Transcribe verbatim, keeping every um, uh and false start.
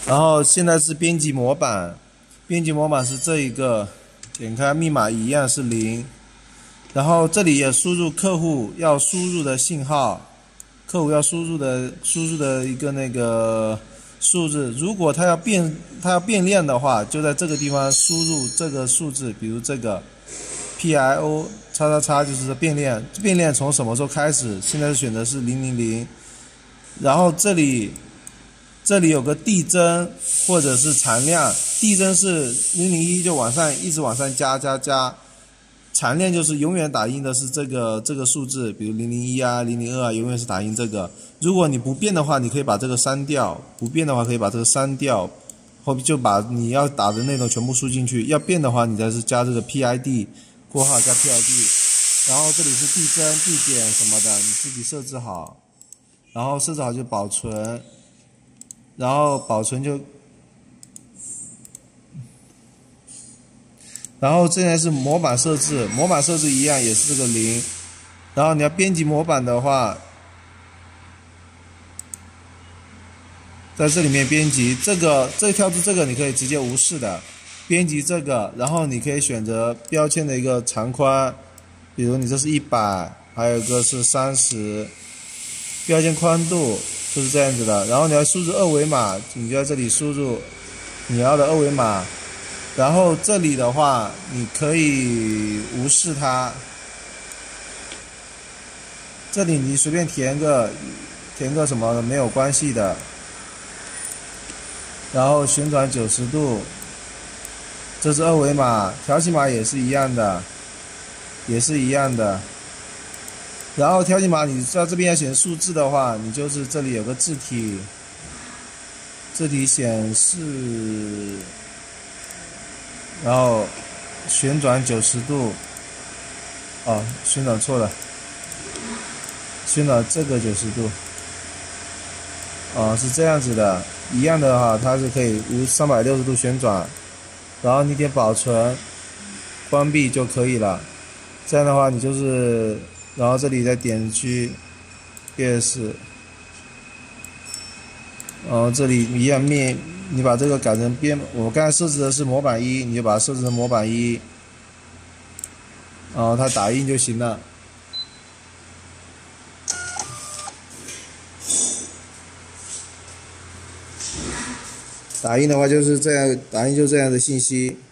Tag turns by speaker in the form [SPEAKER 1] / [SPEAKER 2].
[SPEAKER 1] 然后现在是编辑模板，编辑模板是这一个，点开密码一样是零，然后这里也输入客户要输入的信号，客户要输入的输入的一个那个数字，如果他要变他要变量的话，就在这个地方输入这个数字，比如这个 P I O 叉叉叉就是变量，变量从什么时候开始？现在选的是零零零，然后这里这里有个递增或者是常量，递增是零零一就往上一直往上加加加，常量就是永远打印的是这个这个数字，比如零零一啊、零零二啊，永远是打印这个。如果你不变的话，你可以把这个删掉；不变的话，可以把这个删掉，后面就把你要打的内容全部输进去。要变的话，你再是加这个 P I D 括号加 P I D， 然后这里是递增、递减什么的，你自己设置好，然后设置好就保存，然后保存就。然后现在是模板设置，模板设置一样也是这个零，然后你要编辑模板的话，在这里面编辑这个，这个跳出这个你可以直接无视的，编辑这个，然后你可以选择标签的一个长宽，比如你这是一百，还有一个是三十，标签宽度就是这样子的，然后你要输入二维码，你就在这里输入你要的二维码。然后这里的话，你可以无视它。这里你随便填个填个什么没有关系的。然后旋转九十度，这是二维码，条形码也是一样的，也是一样的。然后条形码你在这边要选数字的话，你就是这里有个字体，字体显示。然后旋转九十度，哦，旋转错了，旋转这个九十度，哦，是这样子的，一样的哈，它是可以无三百六十度旋转，然后你点保存，关闭就可以了。这样的话，你就是，然后这里再点去列式，然后这里一样面。你把这个改成编，我刚才设置的是模板一，你就把它设置成模板一，然后它打印就行了。打印的话就是这样，打印就这样的信息。